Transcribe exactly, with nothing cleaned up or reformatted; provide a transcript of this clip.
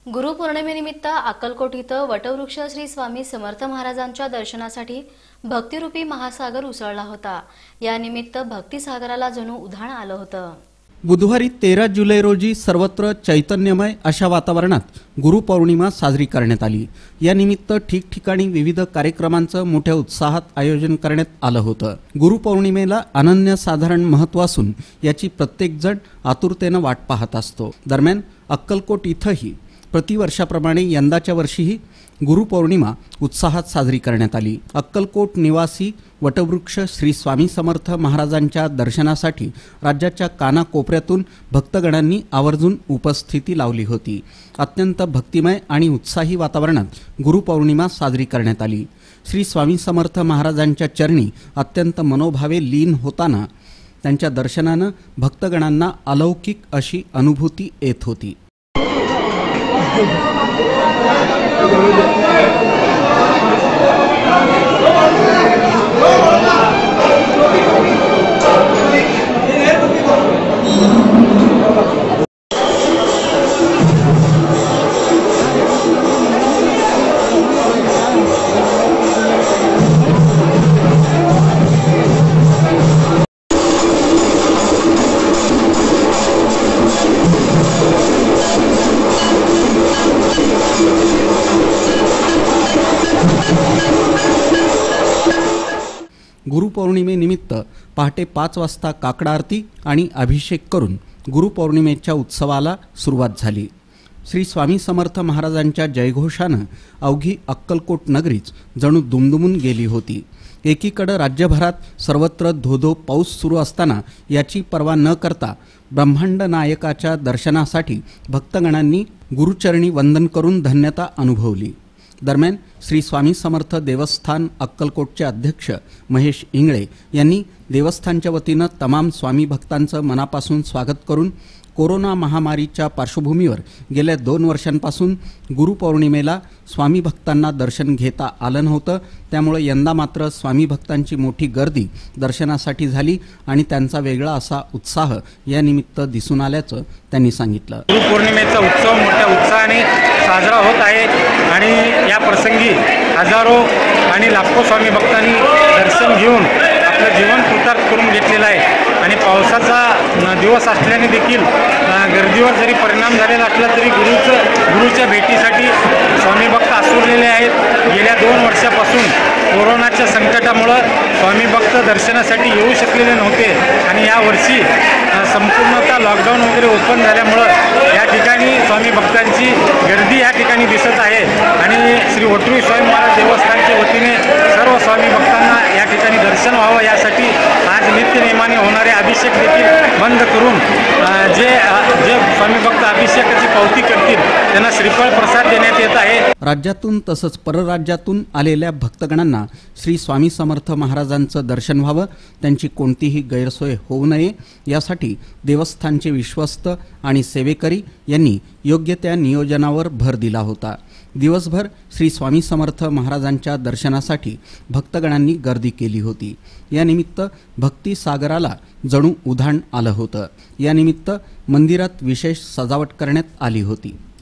गुरुपौर्णिमेनिमित्त अक्कलकोट इथं वटवृक्ष श्री स्वामी समर्थ महाराजांच्या दर्शनासाठी भक्तिरूपी महासागर उसळला होता। या निमित्त भक्तिसागराला जणू उधाण आलं होतं। बुधवारी तेरा जुलै रोजी सर्वत्र चैतन्यमय अशा वातावरणात गुरुपौर्णिमा साजरी करण्यात आली। या निमित्त ठिकठिकाणी विविध कार्यक्रमांचं मोठ्या उत्साहात आयोजन करण्यात आलं होतं। गुरुपौर्णिमेला अनन्यसाधारण महत्त्व असून याची प्रत्येक जण आतुरतेने वाट पाहत असतो। दरम्यान अक्कलकोट इथंही प्रतिवर्षाप्रमाणे यंदाच्या वर्षीही गुरुपौर्णिमा उत्साहात साजरी करण्यात आली। अक्कलकोट निवासी वटवृक्ष श्री स्वामी समर्थ महाराजांच्या दर्शनासाठी राज्याच्या कानाकोपऱ्यातून भक्तगणांनी आवर्जून उपस्थिती लावली होती। अत्यंत भक्तिमय आणि उत्साही वातावरणात गुरुपौर्णिमा साजरी करण्यात आली। श्री स्वामी समर्थ महाराजांच्या चरणी अत्यंत मनोभावे लीन होताना त्यांच्या दर्शनानं भक्तगणांना अलौकिक अशी अनुभूती येत होती। गुरुपौर्णिमेनिमित्त पहाटे पाच वाजता काकड आरती आणि अभिषेक करून गुरुपौर्णिमेच्या उत्सवाला सुरुवात झाली। श्री स्वामी समर्थ महाराजांच्या जयघोषानं अवघी अक्कलकोट नगरीच जणू दुमदुमून गेली होती। एकीकडे राज्यभरात सर्वत्र धोधो पाऊस सुरू असताना याची पर्वा न करता ब्रह्मांड नायकाच्या दर्शनासाठी भक्तगणांनी गुरुचरणी वंदन करून धन्यता अनुभवली। दरम्यान श्री स्वामी समर्थ देवस्थान अक्कलकोटचे अध्यक्ष महेश इंगळे यांनी देवस्थानच्या वतीनं तमाम स्वामी भक्तांचं मनापासून स्वागत करून कोरोना महामारीच्या पार्श्वभूमीवर गेल्या दोन वर्षांपासून गुरुपौर्णिमेला स्वामी भक्तांना दर्शन घेता आलं नव्हतं, त्यामुळे यंदा मात्र स्वामी भक्तांची मोठी गर्दी दर्शनासाठी झाली आणि त्यांचा वेगळा असा उत्साह या निमित्त दिसून आल्याचं त्यांनी सांगितलं। गुरुपौर्णिमेचा उत्सव मोठ्या उत्साहाने साजरा होत आहे आणि या प्रसंगी हजारो आणि लाखो स्वामी भक्तांनी दर्शन घेऊन आपलं जीवन कृतार्थ करून घेतलेलं आहे आणि पावसाचा दिवस असल्याने देखील गर्दीवर जरी परिणाम झालेला असला तरी गुरुचं गुरुच्या भेटीसाठी स्वामी भक्त आसुरलेले आहेत। गेल्या दोन वर्षापासून कोरोनाच्या संकटामुळं स्वामी भक्त दर्शनासाठी येऊ शकलेले नव्हते आणि यावर्षी संपूर्णतः लॉकडाऊन वगैरे ओपन झाल्यामुळं या ठिकाणी स्वामी भक्तांची गर्दी या ठिकाणी दिसत आहे आणि श्री वटवी स्वामी महाराज देवस्थानच्या वतीने सर्व स्वामी भक्तांना या ठिकाणी दर्शन व्हावं यासाठी आज नित्यनेमाने होणारे अभिषेक देखील बंद करून जे जे स्वामी भक्त अभिषेकाची पावती करतील त्यांना श्रीफळ प्रसाद देण्यात येत आहे। राज्यातून तसंच परराज्यातून आलेल्या भक्तगणांना श्री स्वामी समर्थ महाराजांचं दर्शन व्हावं, त्यांची कोणतीही गैरसोय होऊ नये यासाठी देवस्थानचे विश्वस्त आणि सेवेकरी यांनी योग्य त्या नियोजनावर भर दिला होता। दिवसभर श्री स्वामी समर्थ महाराजांच्या दर्शनासाठी भक्तगणांनी गर्दी केली होती। या निमित्त भक्ती सागराला जणू उधाण आलं होतं। या निमित्त मंदिरात विशेष सजावट करण्यात आली होती।